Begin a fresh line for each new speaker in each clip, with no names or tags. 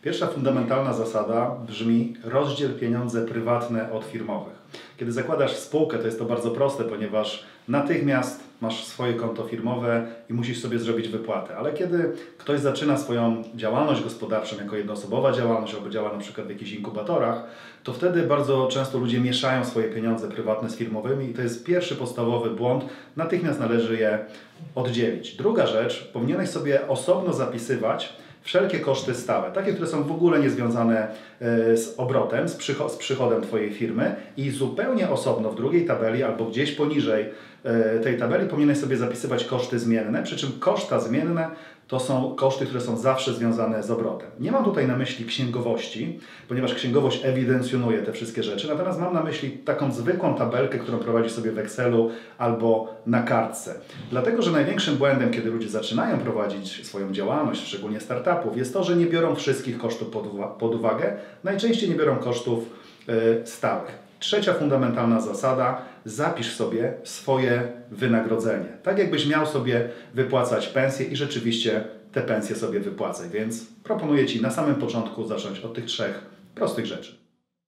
Pierwsza fundamentalna zasada brzmi: rozdziel pieniądze prywatne od firmowych. Kiedy zakładasz spółkę, to jest to bardzo proste, ponieważ natychmiast masz swoje konto firmowe i musisz sobie zrobić wypłatę. Ale kiedy ktoś zaczyna swoją działalność gospodarczą jako jednoosobowa działalność albo działa na przykład w jakichś inkubatorach, to wtedy bardzo często ludzie mieszają swoje pieniądze prywatne z firmowymi i to jest pierwszy podstawowy błąd. Natychmiast należy je oddzielić. Druga rzecz, powinieneś sobie osobno zapisywać wszelkie koszty stałe, takie, które są w ogóle niezwiązane z obrotem, z przychodem Twojej firmy i zupełnie osobno w drugiej tabeli albo gdzieś poniżej tej tabeli powinieneś sobie zapisywać koszty zmienne, przy czym koszta zmienne to są koszty, które są zawsze związane z obrotem. Nie mam tutaj na myśli księgowości, ponieważ księgowość ewidencjonuje te wszystkie rzeczy, natomiast mam na myśli taką zwykłą tabelkę, którą prowadzisz sobie w Excelu albo na kartce. Dlatego, że największym błędem, kiedy ludzie zaczynają prowadzić swoją działalność, szczególnie startupów, jest to, że nie biorą wszystkich kosztów pod uwagę, najczęściej nie biorą kosztów stałych. Trzecia fundamentalna zasada: zapisz sobie swoje wynagrodzenie. Tak jakbyś miał sobie wypłacać pensję i rzeczywiście te pensje sobie wypłacaj. Więc proponuję Ci na samym początku zacząć od tych trzech prostych rzeczy.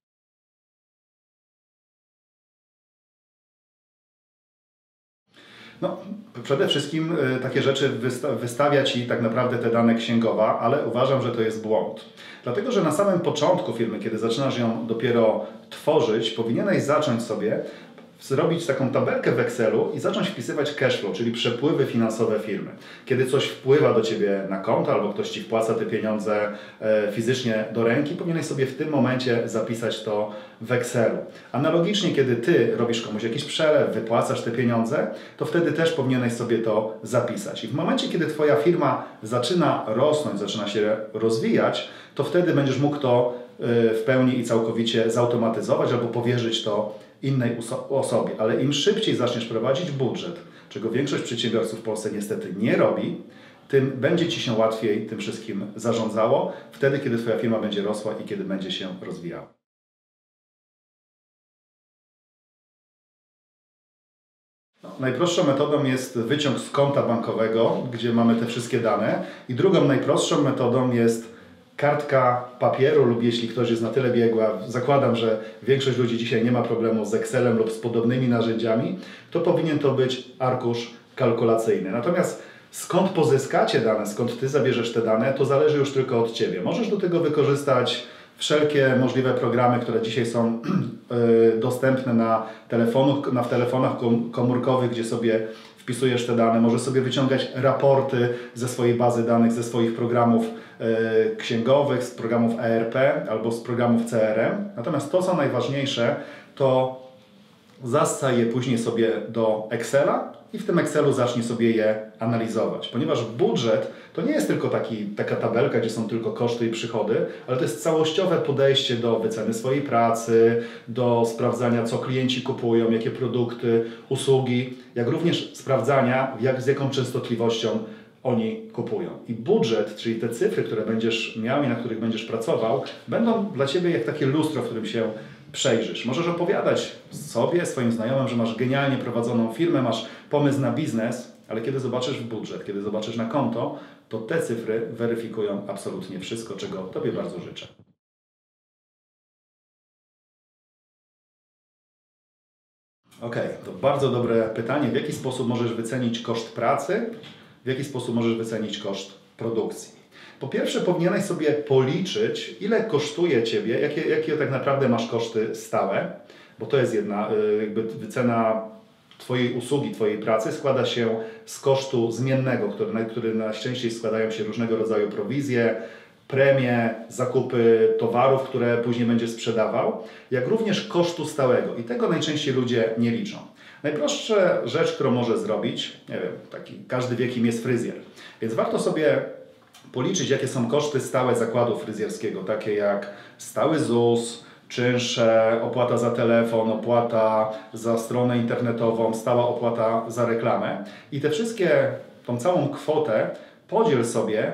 No, przede wszystkim takie rzeczy wystawia Ci tak naprawdę te dane księgowa, ale uważam, że to jest błąd. Dlatego, że na samym początku firmy, kiedy zaczynasz ją dopiero tworzyć, powinieneś zacząć sobie zrobić taką tabelkę w Excelu i zacząć wpisywać cash flow, czyli przepływy finansowe firmy. Kiedy coś wpływa do Ciebie na konto albo ktoś Ci wpłaca te pieniądze fizycznie do ręki, powinieneś sobie w tym momencie zapisać to w Excelu. Analogicznie, kiedy Ty robisz komuś jakiś przelew, wypłacasz te pieniądze, to wtedy też powinieneś sobie to zapisać. I w momencie, kiedy Twoja firma zaczyna rosnąć, zaczyna się rozwijać, to wtedy będziesz mógł to w pełni i całkowicie zautomatyzować albo powierzyć to innej osobie. Ale im szybciej zaczniesz prowadzić budżet, czego większość przedsiębiorców w Polsce niestety nie robi, tym będzie Ci się łatwiej tym wszystkim zarządzało, wtedy, kiedy Twoja firma będzie rosła i kiedy będzie się rozwijała. Najprostszą metodą jest wyciąg z konta bankowego, gdzie mamy te wszystkie dane, i drugą najprostszą metodą jest kartka papieru lub, jeśli ktoś jest na tyle biegła, zakładam, że większość ludzi dzisiaj nie ma problemu z Excelem lub z podobnymi narzędziami, to powinien to być arkusz kalkulacyjny. Natomiast skąd pozyskacie dane, skąd Ty zabierzesz te dane, to zależy już tylko od Ciebie. Możesz do tego wykorzystać wszelkie możliwe programy, które dzisiaj są dostępne w telefonach komórkowych, gdzie sobie wpisujesz te dane. Możesz sobie wyciągać raporty ze swojej bazy danych, ze swoich programów księgowych, z programów ERP albo z programów CRM. Natomiast to, co najważniejsze, to zassaj je później sobie do Excela i w tym Excelu zacznij sobie je analizować. Ponieważ budżet to nie jest tylko taka tabelka, gdzie są tylko koszty i przychody, ale to jest całościowe podejście do wyceny swojej pracy, do sprawdzania, co klienci kupują, jakie produkty, usługi, jak również sprawdzania, z jaką częstotliwością oni kupują. I budżet, czyli te cyfry, które będziesz miał i na których będziesz pracował, będą dla Ciebie jak takie lustro, w którym się przejrzysz. Możesz opowiadać sobie, swoim znajomym, że masz genialnie prowadzoną firmę, masz pomysł na biznes, ale kiedy zobaczysz w budżet, kiedy zobaczysz na konto, to te cyfry weryfikują absolutnie wszystko, czego Tobie bardzo życzę. To bardzo dobre pytanie. W jaki sposób możesz wycenić koszt pracy? W jaki sposób możesz wycenić koszt produkcji? Po pierwsze, powinieneś sobie policzyć, ile kosztuje Ciebie, jakie tak naprawdę masz koszty stałe, bo to jest jedna wycena Twojej usługi, Twojej pracy składa się z kosztu zmiennego, który najczęściej składają się różnego rodzaju prowizje, premie, zakupy towarów, które później będziesz sprzedawał, jak również kosztu stałego. I tego najczęściej ludzie nie liczą. Najprostsza rzecz, którą może zrobić, nie wiem, każdy wie, kim jest fryzjer. Więc warto sobie policzyć, jakie są koszty stałe zakładu fryzjerskiego, takie jak stały ZUS, czynsze, opłata za telefon, opłata za stronę internetową, stała opłata za reklamę. I tą całą kwotę podziel sobie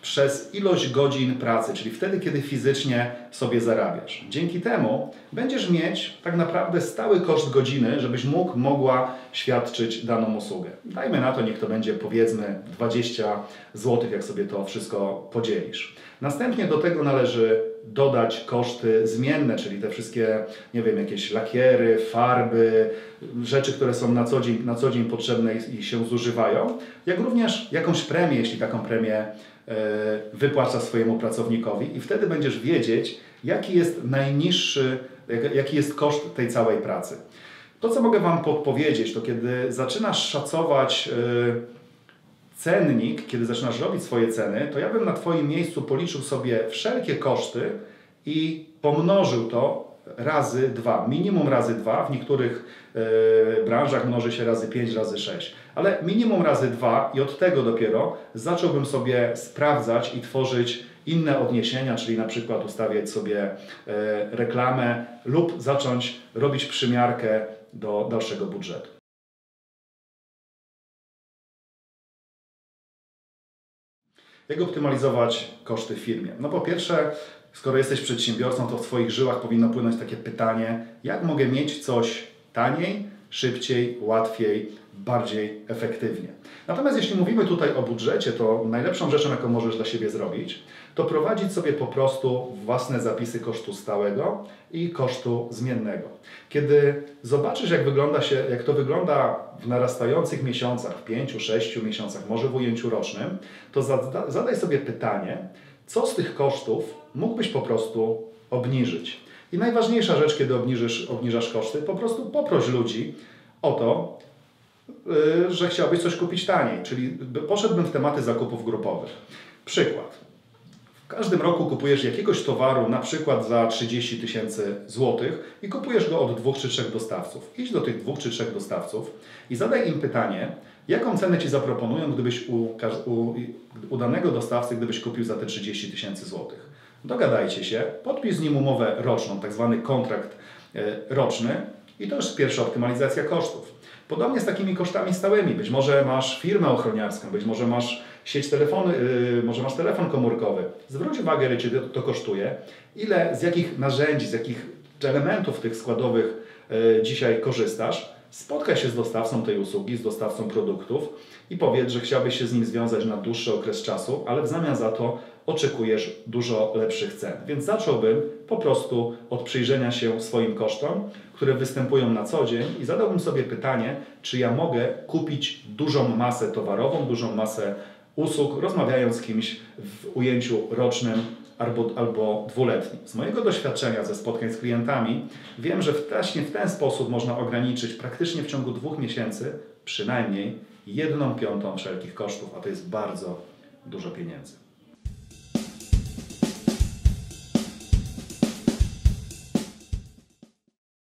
przez ilość godzin pracy, czyli wtedy, kiedy fizycznie sobie zarabiasz. Dzięki temu będziesz mieć tak naprawdę stały koszt godziny, żebyś mogła świadczyć daną usługę. Dajmy na to, niech to będzie powiedzmy 20 zł, jak sobie to wszystko podzielisz. Następnie do tego należy dodać koszty zmienne, czyli te wszystkie, nie wiem, jakieś lakiery, farby, rzeczy, które są na co dzień potrzebne i się zużywają, jak również jakąś premię, jeśli taką premię wypłaca swojemu pracownikowi i wtedy będziesz wiedzieć, jaki jest najniższy, jaki jest koszt tej całej pracy. To, co mogę Wam podpowiedzieć, to kiedy zaczynasz szacować cennik, kiedy zaczynasz robić swoje ceny, to ja bym na Twoim miejscu policzył sobie wszelkie koszty i pomnożył to razy 2, minimum razy 2, w niektórych branżach mnoży się razy 5, razy 6, ale minimum razy 2 i od tego dopiero zacząłbym sobie sprawdzać i tworzyć inne odniesienia, czyli na przykład ustawiać sobie reklamę lub zacząć robić przymiarkę do dalszego budżetu. Jak optymalizować koszty w firmie? No po pierwsze, skoro jesteś przedsiębiorcą, to w Twoich żyłach powinno płynąć takie pytanie, jak mogę mieć coś taniej, szybciej, łatwiej, bardziej efektywnie. Natomiast jeśli mówimy tutaj o budżecie, to najlepszą rzeczą, jaką możesz dla siebie zrobić, to prowadzić sobie po prostu własne zapisy kosztu stałego i kosztu zmiennego. Kiedy zobaczysz, jak to wygląda w narastających miesiącach, w 5-6 miesiącach, może w ujęciu rocznym, to zadaj sobie pytanie, co z tych kosztów mógłbyś po prostu obniżyć. I najważniejsza rzecz, kiedy obniżasz koszty, po prostu poproś ludzi o to, że chciałbyś coś kupić taniej, czyli poszedłbym w tematy zakupów grupowych. Przykład. W każdym roku kupujesz jakiegoś towaru na przykład za 30 000 złotych i kupujesz go od 2 czy 3 dostawców. Idź do tych 2 czy 3 dostawców i zadaj im pytanie, jaką cenę Ci zaproponują, gdybyś u danego dostawcy, gdybyś kupił za te 30 000 złotych. Dogadajcie się, podpisz z nim umowę roczną, tak zwany kontrakt roczny i to już pierwsza optymalizacja kosztów. Podobnie z takimi kosztami stałymi. Być może masz firmę ochroniarską, być może masz sieć telefonu, może masz telefon komórkowy. Zwróć uwagę, ile Cię to kosztuje, z jakich narzędzi, z jakich elementów tych składowych dzisiaj korzystasz. Spotkaj się z dostawcą tej usługi, z dostawcą produktów i powiedz, że chciałbyś się z nim związać na dłuższy okres czasu, ale w zamian za to oczekujesz dużo lepszych cen. Więc zacząłbym po prostu od przyjrzenia się swoim kosztom, które występują na co dzień i zadałbym sobie pytanie, czy ja mogę kupić dużą masę towarową, dużą masę usług, rozmawiając z kimś w ujęciu rocznym albo dwuletnim. Z mojego doświadczenia ze spotkań z klientami wiem, że właśnie w ten sposób można ograniczyć praktycznie w ciągu 2 miesięcy przynajmniej 1/5 wszelkich kosztów, a to jest bardzo dużo pieniędzy.